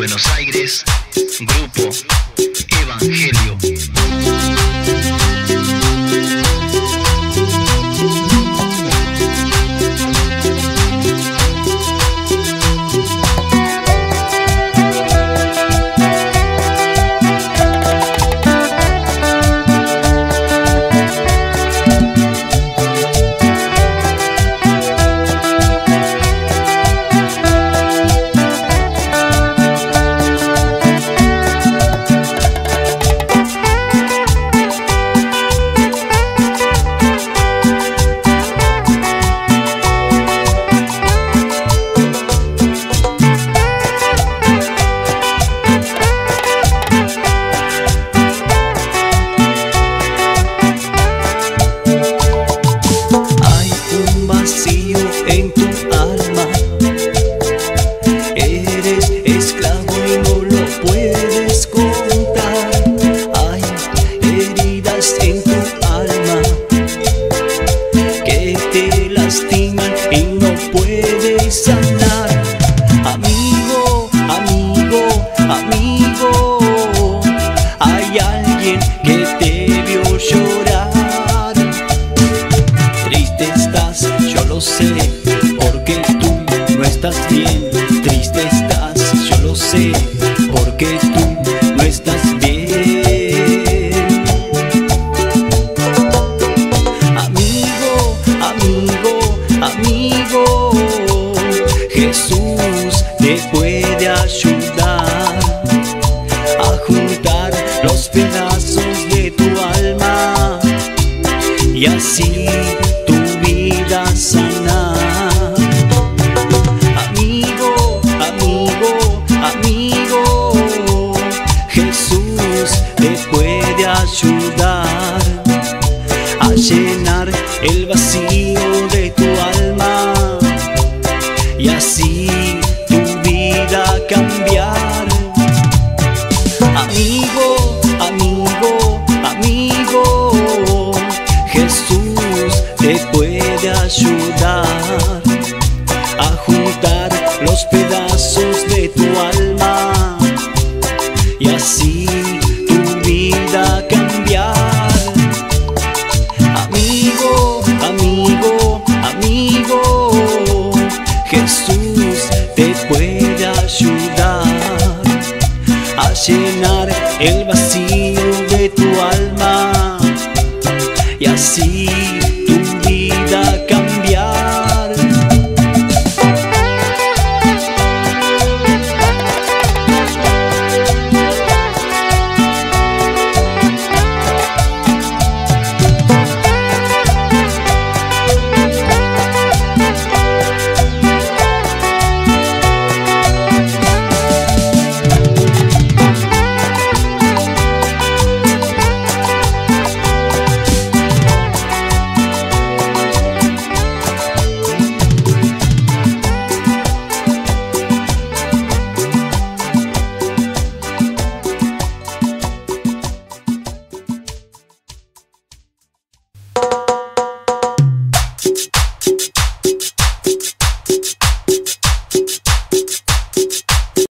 Buenos Aires, Grupo Evangelio. En tu alma eres esclavo y no lo puedes contar. Hay heridas en tu alma que te lastiman y no puedes sanar. Amigo, amigo, amigo, hay alguien que te vio llorar. Triste estás, yo lo sé, porque tú no estás bien. Triste estás, yo lo sé, porque tú no estás bien. Amigo, amigo, amigo, Jesús te puede ayudar a juntar los pedazos de tu alma y así tu vida sanar. Amigo, amigo, amigo, Jesús te puede ayudar a llenar el vacío de tu alma y así tu vida cambiar. Amigo, amigo, amigo, Jesús te puede ayudar a juntar los pedazos de tu alma y así tu vida cambiar. Amigo, amigo, amigo, Jesús te puede ayudar a llenar el vacío